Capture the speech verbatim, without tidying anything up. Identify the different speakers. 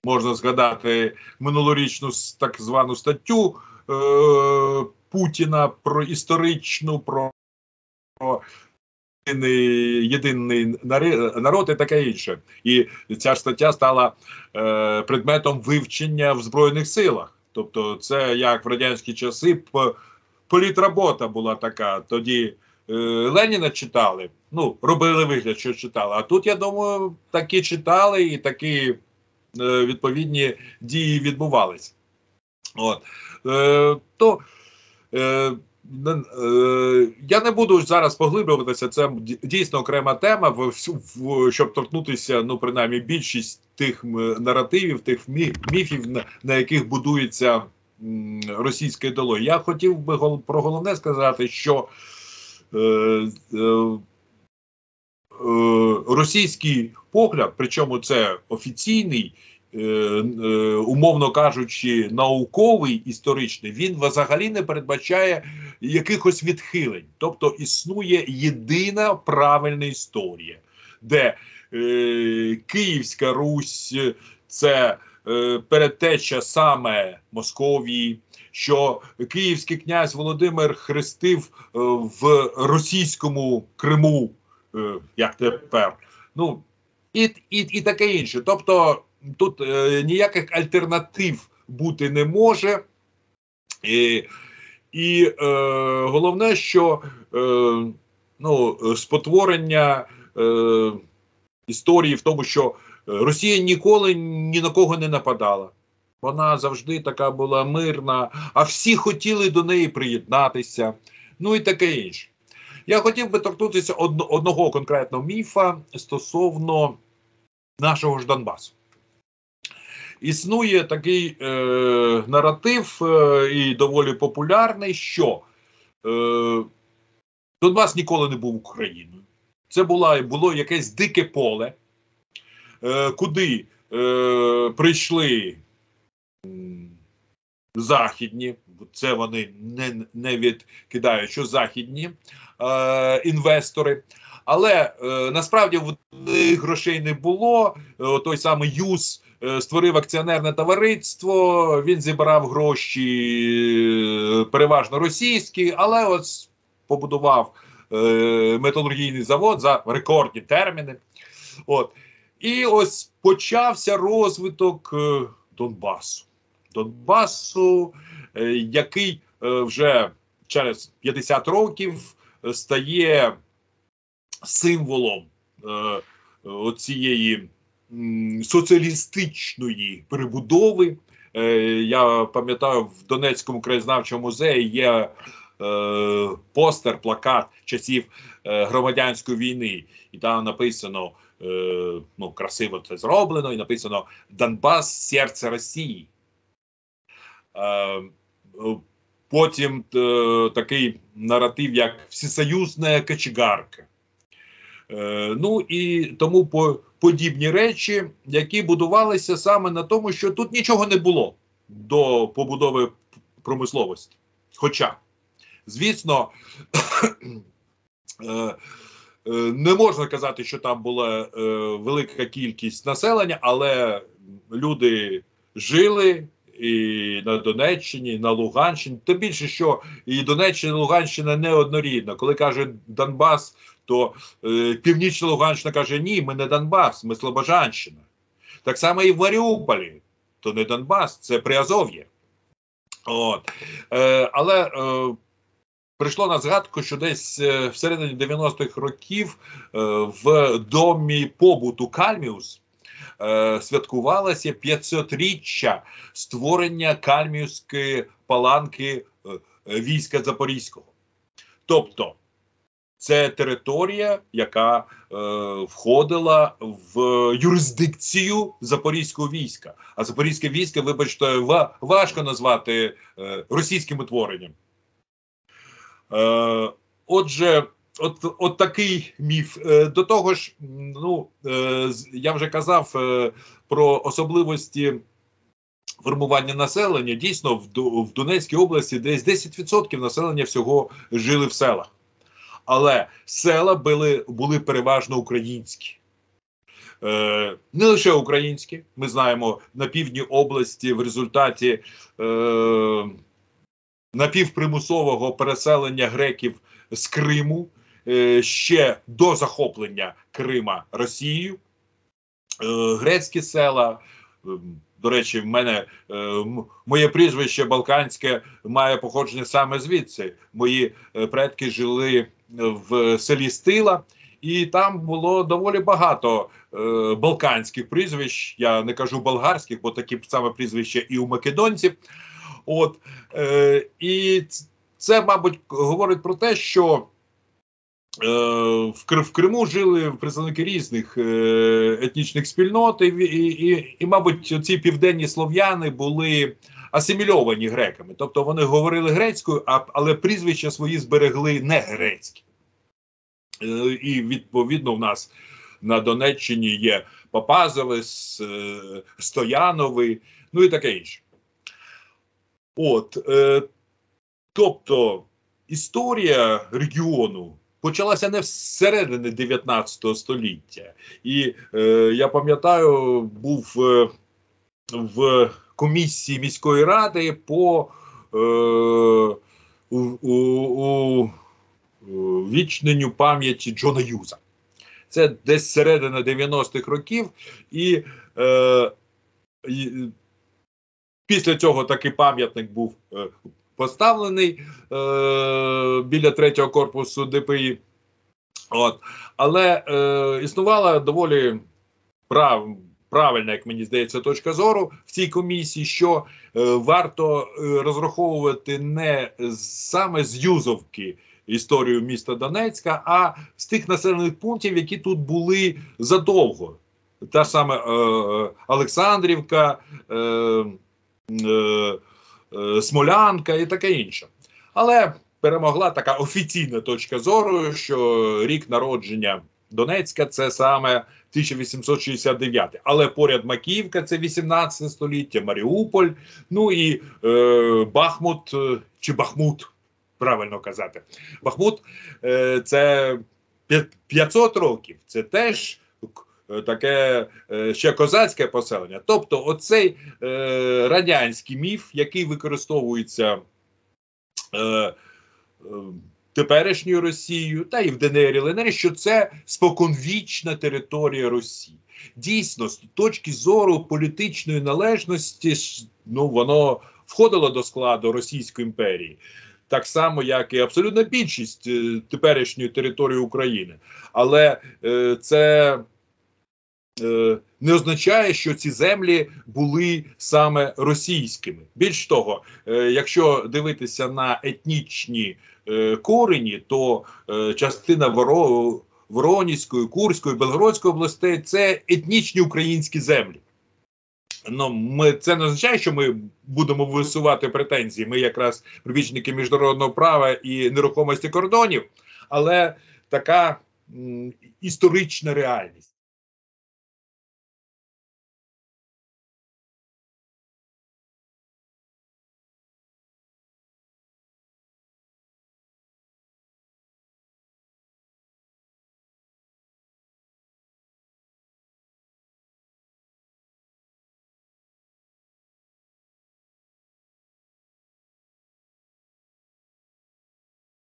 Speaker 1: Можна згадати минулорічну так звану статтю е, Путіна про історичну, про, про єдиний народ і таке інше. І ця стаття стала е, предметом вивчення в Збройних силах. Тобто це як в радянські часи політробота була така. Тоді е, Леніна читали, ну, робили вигляд, що читали. А тут, я думаю, такі читали і такі е, відповідні дії відбувались. От. Е, то е, я не буду зараз поглиблюватися, це дійсно окрема тема, в, в, щоб торкнутися, ну, принаймні, більшість тих наративів, тих міфів, на, на яких будується м, російська ідеологія. Я хотів би гол, про головне сказати, що е, е, е, російський погляд, причому це офіційний, умовно кажучи, науковий, історичний, він взагалі не передбачає якихось відхилень. Тобто існує єдина правильна історія, де е, Київська Русь – це е, передтеча саме Московії, що київський князь Володимир хрестив е, в російському Криму, е, як тепер, ну, і, і, і таке інше. Тобто тут е, ніяких альтернатив бути не може. І, і е, головне, що е, ну, спотворення е, історії в тому, що Росія ніколи ні на кого не нападала. Вона завжди така була мирна, а всі хотіли до неї приєднатися, ну і таке інше. Я хотів би торкнутися од, одного конкретного міфа стосовно нашого ж Донбасу. Існує такий е, наратив, е, і доволі популярний, що е, Донбас ніколи не був Україною. Це була, було якесь дике поле, е, куди е, прийшли м, західні, це вони не, не відкидають, що західні е, інвестори. Але е, насправді в них грошей не було. Е, той самий ЮС е, створив акціонерне товариство, він зібрав гроші е, переважно російські, але ось побудував е, металургійний завод за рекордні терміни. От. І ось почався розвиток е, Донбасу. Донбасу, е, який е, вже через п'ятдесят років е, стає символом е, оцієї м, соціалістичної перебудови. Е, я пам'ятаю, в Донецькому краєзнавчому музеї є е, постер, плакат часів е, громадянської війни. І там написано, е, ну, красиво це зроблено, і написано «Донбас – серце Росії». Е, потім е, такий наратив, як «Всесоюзна кочегарка». Е, ну і тому по, подібні речі, які будувалися саме на тому, що тут нічого не було до побудови промисловості. Хоча, звісно, е, е, не можна казати, що там була е, велика кількість населення, але люди жили і на Донеччині, і на Луганщині. Тим більше, що і Донеччина, і Луганщина не однорідна. Коли каже Донбас, то е, Північна Луганщина каже, ні, ми не Донбас, ми Слобожанщина. Так само і в Маріуполі, то не Донбас, це Приазов'я. От. Е, але е, прийшло на згадку, що десь е, всередині дев'яностих років е, в домі побуту Кальміус е, святкувалося п'ятсотріччя створення Кальміуської паланки е, війська Запорізького. Тобто, це територія, яка е, входила в юрисдикцію Запорізького війська. А Запорізьке військо, вибачте, ва, важко назвати е, російським утворенням. Е, отже, от, от такий міф. Е, до того ж, ну, е, я вже казав е, про особливості формування населення. Дійсно, в, в Донецькій області десь десять відсотків населення всього жили в селах. Але села були, були переважно українські. е, не лише українські. Ми знаємо, на півдні області в результаті е, напівпримусового переселення греків з Криму е, ще до захоплення Крима Росією. Е, грецькі села, е, до речі, в мене е, моє прізвище балканське має походження саме звідси. Мої е, предки жили в селі Стила, і там було доволі багато е, балканських прізвищ. Я не кажу болгарських, бо такі саме прізвища і у македонців. От, е, і це, мабуть, говорить про те, що е, в, Кр в Криму жили представники різних е, етнічних спільнот, і, і, і, і, мабуть, ці південні слов'яни були асимільовані греками. Тобто вони говорили грецькою, а, але прізвища свої зберегли не грецькі. Е, і, відповідно, в нас на Донеччині є Папазови, Стоянови, ну і таке інше. От, е, тобто, історія регіону почалася не всередині дев'ятнадцятого століття. І е, я пам'ятаю, був е, в комісії міської ради по е, у, у, у, вічненню пам'яті Джона Юза. Це десь середина дев'яностих років, і е, і після цього такий пам'ятник був е, поставлений е, біля третього корпусу Д П І. От. Але е, існувала доволі прав, правильна, як мені здається, точка зору в цій комісії, що е, варто е, розраховувати не саме з Юзовки історію міста Донецька, а з тих населених пунктів, які тут були задовго. Та саме е, Олександрівка, е, е, е, Смолянка і таке інше. Але перемогла така офіційна точка зору, що рік народження Донецька – це саме тисяча вісімсот шістдесят дев'ятий. Але поряд Макіївка – це вісімнадцяте століття, Маріуполь, ну і е, Бахмут, чи Бахмут, правильно казати. Бахмут е, – це п'ятсот років, це теж таке е, ще козацьке поселення. Тобто оцей е, радянський міф, який використовується е, е, теперішньою Росією, та і в Д Н Р, Л Н Р, що це споконвічна територія Росії. Дійсно, з точки зору політичної належності, ну, воно входило до складу Російської імперії. Так само, як і абсолютна більшість е, теперішньої території України. Але е, це е, не означає, що ці землі були саме російськими. Більш того, е, якщо дивитися на етнічні е, корені, то е, частина Воро, Воронізької, Курської, Белгородської областей – це етнічні українські землі. Ну, ми, це не означає, що ми будемо висувати претензії. Ми якраз прибічники міжнародного права і нерухомості кордонів, але така м, історична реальність.